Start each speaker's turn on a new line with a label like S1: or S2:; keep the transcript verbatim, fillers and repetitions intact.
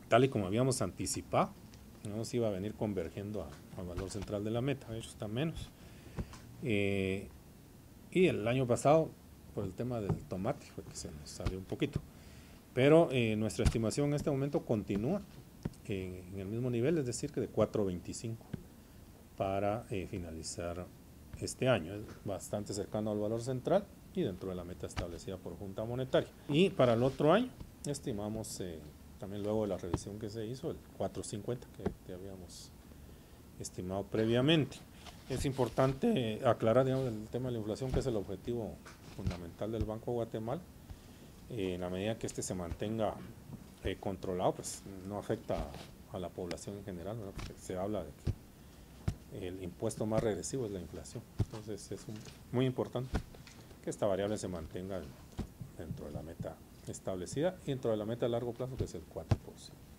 S1: tal y como habíamos anticipado, no se iba a venir convergiendo al valor central de la meta, de hecho está menos. Eh, y el año pasado, por el tema del tomate, fue que se nos salió un poquito. Pero eh, nuestra estimación en este momento continúa en, en el mismo nivel, es decir, que de cuatro veinticinco para eh, finalizar este año. Es bastante cercano al valor central y dentro de la meta establecida por Junta Monetaria. Y para el otro año estimamos, eh, también luego de la revisión que se hizo, el cuatro cincuenta que, que habíamos estimado previamente. Es importante aclarar, digamos, el tema de la inflación, que es el objetivo fundamental del Banco de Guatemala. Eh, en la medida que este se mantenga eh, controlado, pues no afecta a la población en general, ¿no? Porque se habla de que el impuesto más regresivo es la inflación. Entonces es un, muy importante que esta variable se mantenga dentro de la meta establecida y dentro de la meta a largo plazo, que es el cuatro por ciento.